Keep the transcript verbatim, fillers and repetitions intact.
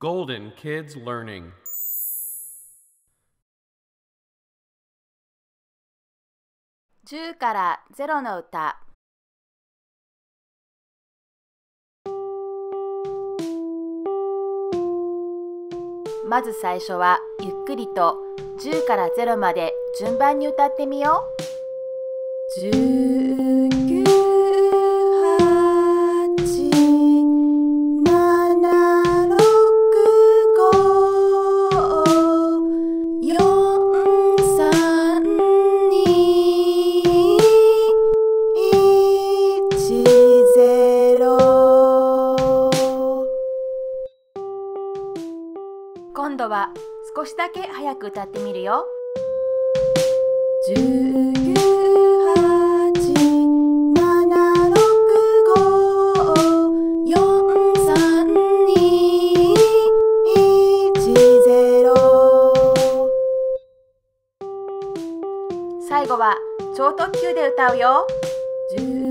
Golden Kids Learning. じゅうからゼロの歌。まず最初はゆっくりとじゅうからゼロまで順番に歌ってみよう。じゅうきゅう、はち、なな、ろく、ご、よん、さん、に、いち、ゼロ。今度は少しだけ早く歌ってみるよ。じゅうきゅう、はち、なな、ろく、ご、よん、さん、に、いち、ゼロ。最後は超特急で歌うよ。じゅう